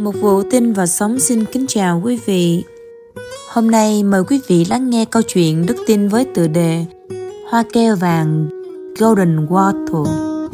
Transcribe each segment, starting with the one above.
Một vụ tin và sống xin kính chào quý vị. Hôm nay mời quý vị lắng nghe câu chuyện đức tin với tựa đề Hoa keo vàng Golden Wattle.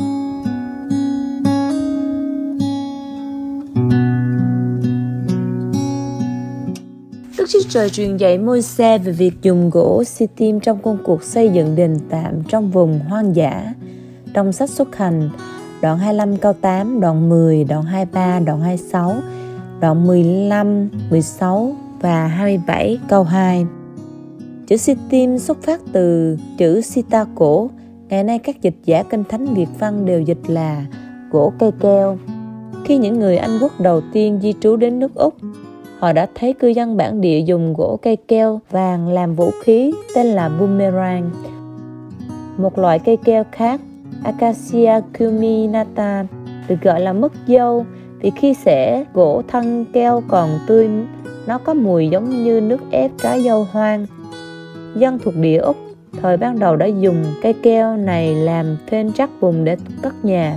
Đức Chúa Trời truyền dạy Môi-se về việc dùng gỗ si-tim trong công cuộc xây dựng đền tạm trong vùng hoang dã. Trong sách Xuất Hành, đoạn 25 câu 8, đoạn 10, đoạn 23, đoạn 26, đoạn 15, 16 và 27 câu 2. Chữ si-tim xuất phát từ chữ sita cổ. Ngày nay các dịch giả Kinh Thánh Việt văn đều dịch là gỗ cây keo. Khi những người Anh quốc đầu tiên di trú đến nước Úc, họ đã thấy cư dân bản địa dùng gỗ cây keo vàng làm vũ khí tên là boomerang. Một loại cây keo khác, Acacia cuminata, được gọi là mứt dâu vì khi xẻ gỗ thân keo còn tươi, nó có mùi giống như nước ép trái dâu hoang. Dân thuộc địa Úc thời ban đầu đã dùng cây keo này làm phên rác bùn để cất nhà.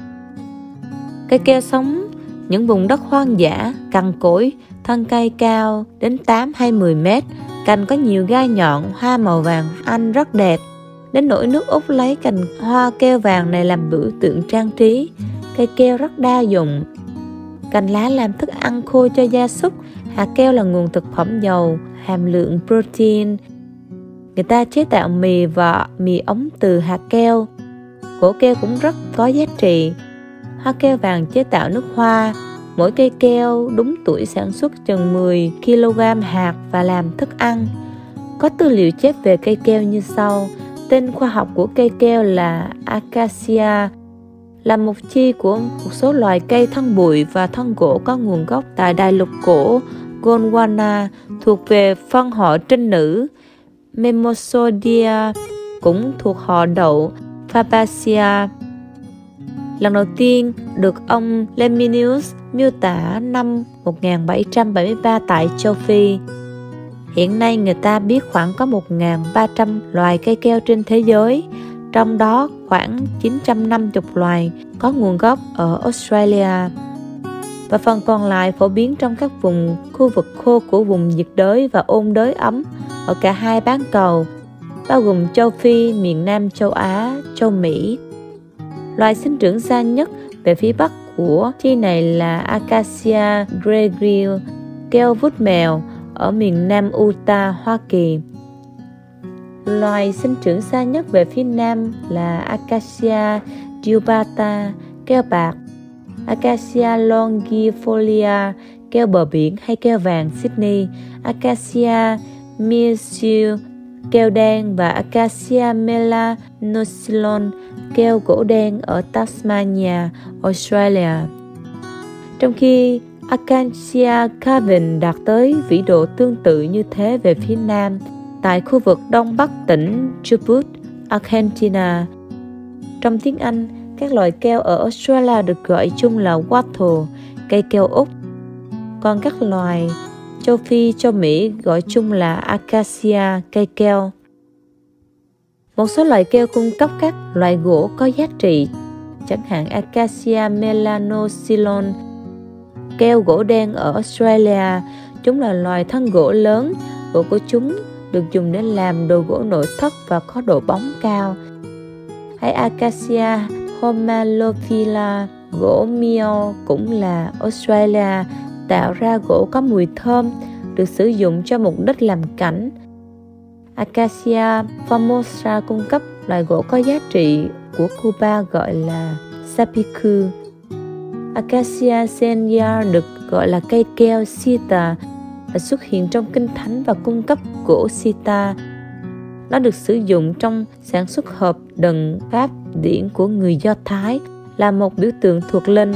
Cây keo sống những vùng đất hoang dã, cằn cỗi, thân cây cao đến 8 hay 10 mét, cành có nhiều gai nhọn, hoa màu vàng Anh rất đẹp. Đến nỗi nước Úc lấy cành hoa keo vàng này làm biểu tượng trang trí. Cây keo rất đa dụng. Cành lá làm thức ăn khô cho gia súc. Hạt keo là nguồn thực phẩm giàu hàm lượng protein. Người ta chế tạo mì và mì ống từ hạt keo. Gỗ keo cũng rất có giá trị. Hoa keo vàng chế tạo nước hoa. Mỗi cây keo đúng tuổi sản xuất chừng 10 kg hạt và làm thức ăn. Có tư liệu chép về cây keo như sau. Tên khoa học của cây keo là Acacia, là một chi của một số loài cây thân bụi và thân gỗ có nguồn gốc tại đại lục cổ Gondwana, thuộc về phân họ trinh nữ Mimosodia, cũng thuộc họ đậu Fabaceae. Lần đầu tiên được ông Leminius miêu tả năm 1773 tại châu Phi. Hiện nay người ta biết khoảng có 1.300 loài cây keo trên thế giới, trong đó khoảng 950 loài có nguồn gốc ở Australia, và phần còn lại phổ biến trong các vùng khu vực khô của vùng nhiệt đới và ôn đới ấm ở cả hai bán cầu, bao gồm châu Phi, miền Nam châu Á, châu Mỹ. Loài sinh trưởng xa nhất về phía bắc của chi này là Acacia gregaria, keo vút mèo, ở miền Nam Utah, Hoa Kỳ. Loài sinh trưởng xa nhất về phía nam là Acacia diubata, keo bạc, Acacia longifolia, keo bờ biển hay keo vàng Sydney, Acacia milesiu, keo đen, và Acacia melanocylon, keo gỗ đen ở Tasmania, Australia. Trong khi Acacia carven đạt tới vĩ độ tương tự như thế về phía nam, tại khu vực đông bắc tỉnh Chubut, Argentina. Trong tiếng Anh, các loại keo ở Australia được gọi chung là wattle, cây keo Úc, còn các loài châu Phi, châu Mỹ gọi chung là Acacia, cây keo. Một số loại keo cung cấp các loại gỗ có giá trị, chẳng hạn Acacia melanocylon, keo gỗ đen ở Australia. Chúng là loài thân gỗ lớn, gỗ của chúng được dùng để làm đồ gỗ nội thất và có độ bóng cao. Hay Acacia homalophila, gỗ mio cũng là Australia, tạo ra gỗ có mùi thơm, được sử dụng cho mục đích làm cảnh. Acacia formosa cung cấp loại gỗ có giá trị của Cuba gọi là sapicu. Acacia senya được gọi là cây keo sita và xuất hiện trong Kinh Thánh và cung cấp gỗ sita. Nó được sử dụng trong sản xuất hộp đựng pháp điển của người Do Thái, là một biểu tượng thuộc linh.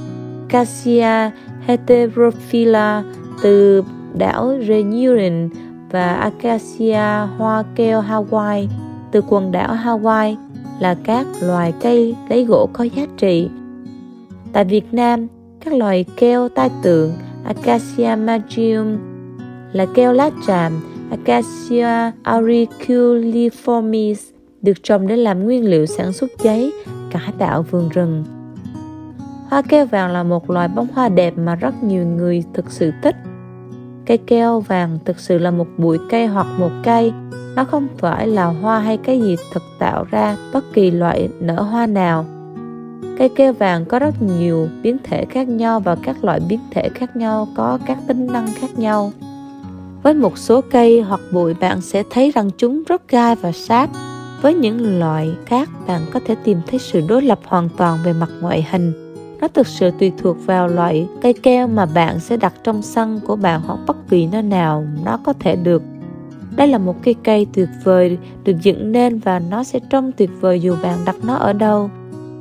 Acacia heterophylla từ đảo Reunion và Acacia hoa keo Hawaii từ quần đảo Hawaii là các loài cây lấy gỗ có giá trị. Tại Việt Nam, các loài keo tai tượng Acacia magium là keo lá tràm, Acacia auriculiformis được trồng để làm nguyên liệu sản xuất giấy, cải tạo vườn rừng. Hoa keo vàng là một loài bông hoa đẹp mà rất nhiều người thực sự thích. Cây keo vàng thực sự là một bụi cây hoặc một cây. Nó không phải là hoa hay cái gì thực tạo ra bất kỳ loại nở hoa nào. Cây keo vàng có rất nhiều biến thể khác nhau và các loại biến thể khác nhau có các tính năng khác nhau. Với một số cây hoặc bụi bạn sẽ thấy rằng chúng rất gai và sát. Với những loại khác bạn có thể tìm thấy sự đối lập hoàn toàn về mặt ngoại hình. Nó thực sự tùy thuộc vào loại cây keo mà bạn sẽ đặt trong sân của bạn hoặc bất kỳ nơi nào nó có thể được. Đây là một cây tuyệt vời được dựng nên và nó sẽ trông tuyệt vời dù bạn đặt nó ở đâu.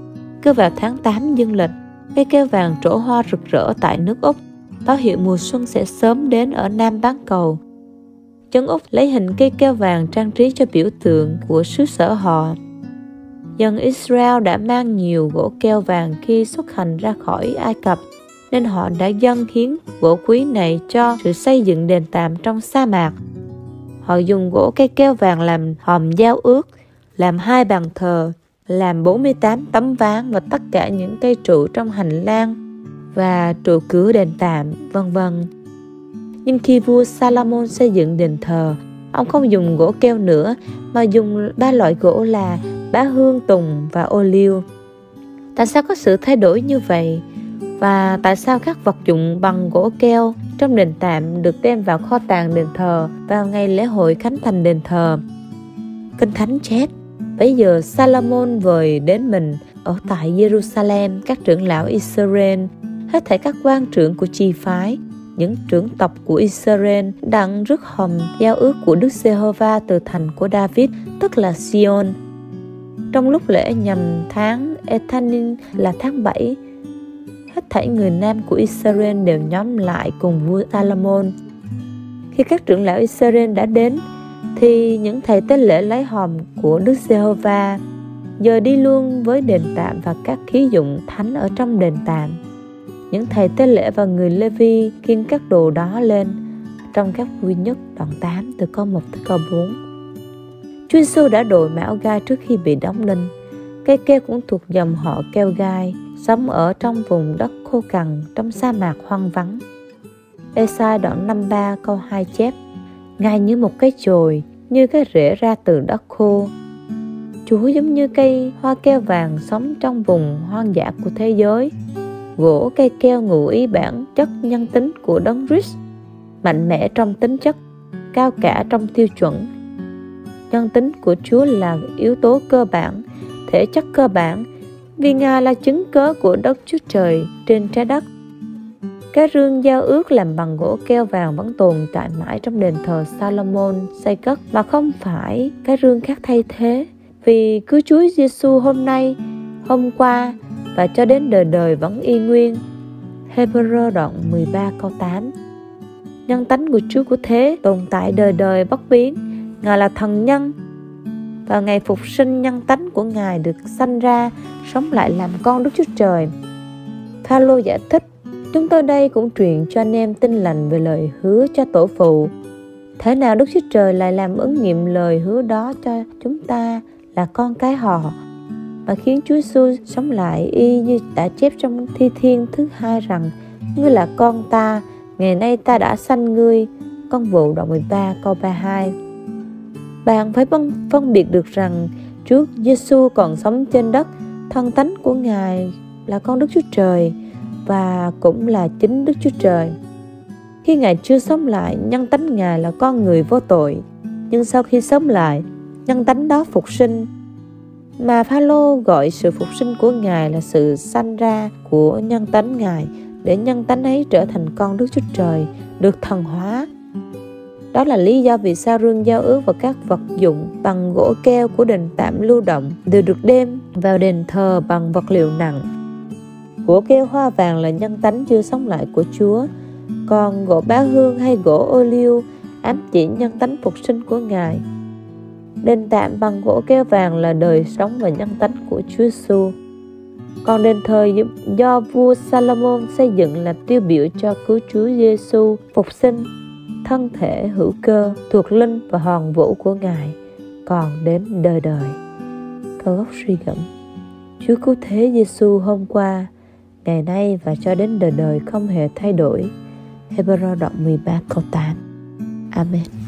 Cứ vào tháng 8 dương lịch, cây keo vàng trổ hoa rực rỡ tại nước Úc, báo hiệu mùa xuân sẽ sớm đến ở Nam bán cầu. Dân Úc lấy hình cây keo vàng trang trí cho biểu tượng của xứ sở họ. Dân Israel đã mang nhiều gỗ keo vàng khi xuất hành ra khỏi Ai Cập, nên họ đã dâng hiến gỗ quý này cho sự xây dựng đền tạm trong sa mạc. Họ dùng gỗ cây keo vàng làm hòm giao ước, làm 2 bàn thờ, làm 48 tấm ván và tất cả những cây trụ trong hành lang và trụ cửa đền tạm, vân vân. Nhưng khi vua Salomon xây dựng đền thờ, ông không dùng gỗ keo nữa mà dùng 3 loại gỗ là bá hương, tùng và ô liu. Tại sao có sự thay đổi như vậy? Và tại sao các vật dụng bằng gỗ keo trong đền tạm được đem vào kho tàng đền thờ vào ngày lễ hội khánh thành đền thờ? Kinh Thánh chép: Bây giờ Salomon vời đến mình ở tại Jerusalem các trưởng lão Israel, hết thảy các quan trưởng của chi phái, những trưởng tộc của Israel đặng rước hòm giao ước của Đức Giê-hô-va từ thành của David, tức là Sion. Trong lúc lễ nhằm tháng Ethanin là tháng 7, hết thảy người nam của Israel đều nhóm lại cùng vua Salomon. Khi các trưởng lão Israel đã đến, thì những thầy tế lễ lấy hòm của Đức Giê-hô-va, giờ đi luôn với đền tạm và các khí dụng thánh ở trong đền tạm. Những thầy tế lễ và người Lê-vi khiêng các đồ đó lên. Trong các vua nhất đoạn 8 từ câu 1 tới câu 4. Chúa Giêsu đã đội mão gai trước khi bị đóng đinh. Cây keo cũng thuộc dòng họ keo gai, sống ở trong vùng đất khô cằn trong sa mạc hoang vắng. Ê-sai đoạn 53 câu 2 chép: Ngài như một cái chồi, như cái rễ ra từ đất khô. Chúa giống như cây hoa keo vàng sống trong vùng hoang dã của thế giới. Gỗ cây keo ngụ ý bản chất nhân tính của đấng Christ, mạnh mẽ trong tính chất, cao cả trong tiêu chuẩn. Nhân tính của Chúa là yếu tố cơ bản, thể chất cơ bản, vì Ngài là chứng cớ của Đức Chúa Trời trên trái đất. Cái rương giao ước làm bằng gỗ keo vàng vẫn tồn tại mãi trong đền thờ Salomon xây cất, mà không phải cái rương khác thay thế, vì cứu Chúa Giêsu hôm nay, hôm qua và cho đến đời đời vẫn y nguyên. Hebrew đoạn 13 câu 8. Nhân tánh của Chúa của thế tồn tại đời đời bất biến. Ngài là thần nhân. Và ngày phục sinh, nhân tánh của Ngài được sanh ra, sống lại làm con Đức Chúa Trời. Pha-lô giải thích: Chúng tôi đây cũng truyền cho anh em tin lành về lời hứa cho tổ phụ. Thế nào Đức Chúa Trời lại làm ứng nghiệm lời hứa đó cho chúng ta là con cái họ, và khiến Chúa Giêsu sống lại y như đã chép trong Thi Thiên thứ 2 rằng: Ngươi là con ta, ngày nay ta đã sanh ngươi. Công vụ đoạn 13 câu 32. Bạn phải phân biệt được rằng Chúa Giêsu còn sống trên đất, thân tánh của Ngài là con Đức Chúa Trời và cũng là chính Đức Chúa Trời. Khi Ngài chưa sống lại, nhân tánh Ngài là con người vô tội, nhưng sau khi sống lại, nhân tánh đó phục sinh. Mà Pha-lô gọi sự phục sinh của Ngài là sự sanh ra của nhân tánh Ngài, để nhân tánh ấy trở thành con Đức Chúa Trời, được thần hóa. Đó là lý do vì sao rương giao ước và các vật dụng bằng gỗ keo của đền tạm lưu động đều được đem vào đền thờ bằng vật liệu nặng. Gỗ keo hoa vàng là nhân tánh chưa sống lại của Chúa, còn gỗ bá hương hay gỗ ô liu ám chỉ nhân tánh phục sinh của Ngài. Đền tạm bằng gỗ keo vàng là đời sống và nhân tánh của Chúa Giêsu. Còn đền thờ do vua Salomon xây dựng là tiêu biểu cho cứu Chúa Giêsu phục sinh, thân thể hữu cơ, thuộc linh và hoàn vũ của Ngài, còn đến đời đời. Câu gốc suy gẫm: Chúa cứu thế Giêsu hôm qua, ngày nay và cho đến đời đời không hề thay đổi. Hebrew đoạn 13 câu 8. Amen.